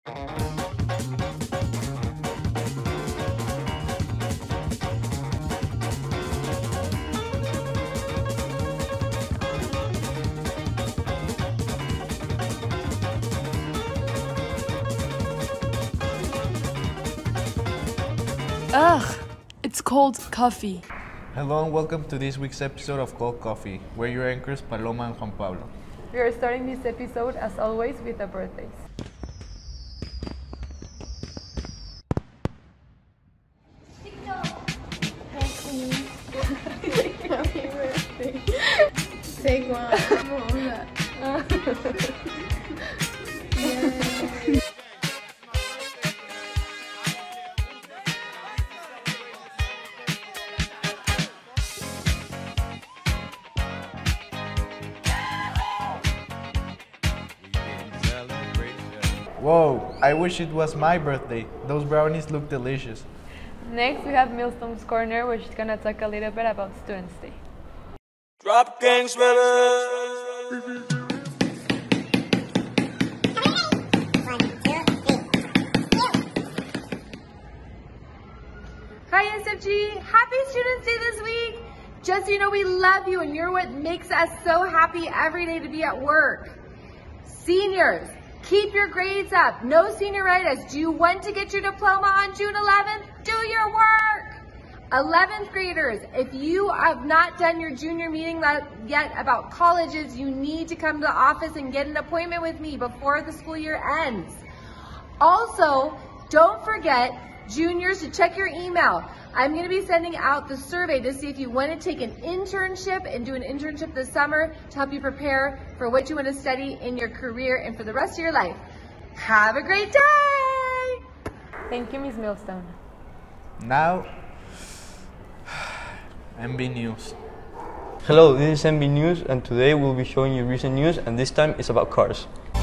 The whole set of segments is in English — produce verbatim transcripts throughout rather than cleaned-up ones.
Ugh, it's cold coffee. Hello and welcome to this week's episode of Cold Coffee. We're your anchors, Paloma and Juan Pablo. We are starting this episode, as always, with the birthdays. Happy birthday. Take one. Yay. Whoa, I wish it was my birthday. Those brownies look delicious. Next, we have Millstone's Corner, where she's gonna talk a little bit about Students' Day. Drop Kings, baby. Hi S F G, happy Students' Day this week. Just so you know, we love you and you're what makes us so happy every day to be at work. Seniors, keep your grades up. No senioritis. Do you want to get your diploma on June eleventh? Do your work. eleventh graders, if you have not done your junior meeting yet about colleges, you need to come to the office and get an appointment with me before the school year ends. Also, don't forget, juniors, to check your email. I'm going to be sending out the survey to see if you want to take an internship and do an internship this summer to help you prepare for what you want to study in your career and for the rest of your life. Have a great day! Thank you, Miz Millstone. Now, M B News. Hello, this is M B News, and today we'll be showing you recent news, and this time it's about cars.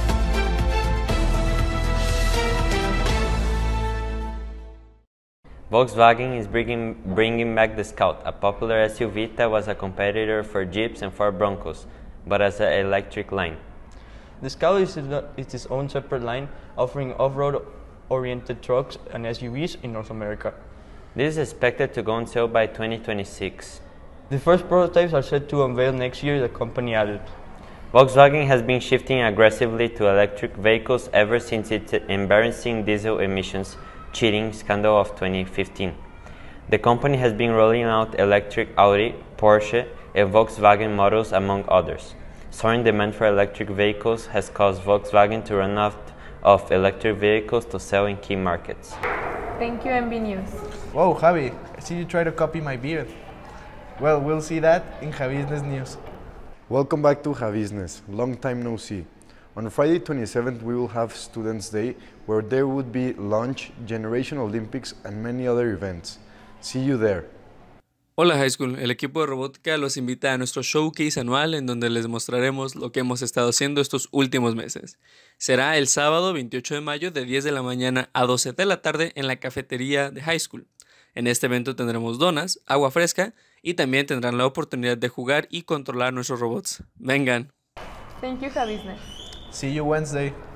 Volkswagen is bringing, bringing back the Scout, a popular S U V that was a competitor for Jeeps and Ford Broncos, but as an electric line. The Scout is its own separate line, offering off-road oriented trucks and S U Vs in North America. This is expected to go on sale by twenty twenty-six. The first prototypes are set to unveil next year, the company added. Volkswagen has been shifting aggressively to electric vehicles ever since its embarrassing diesel emissions cheating scandal of twenty fifteen. The company has been rolling out electric Audi, Porsche, and Volkswagen models among others. Soaring demand for electric vehicles has caused Volkswagen to run out of electric vehicles to sell in key markets. Thank you, M B News. Whoa, Javi, I see you try to copy my beard. Well, we'll see that in Javisnes News. Welcome back to Javisnes. Long time no see. On Friday twenty-seventh, we will have Students' Day, where there would be lunch, Generation Olympics, and many other events. See you there. Hola High School, el equipo de robótica los invita a nuestro showcase anual en donde les mostraremos lo que hemos estado haciendo estos últimos meses. Será el sábado veintiocho de mayo de diez de la mañana a doce de la tarde en la cafetería de High School. En este evento tendremos donas, agua fresca y también tendrán la oportunidad de jugar y controlar nuestros robots. ¡Vengan! Thank you, Javisnes. See you Wednesday.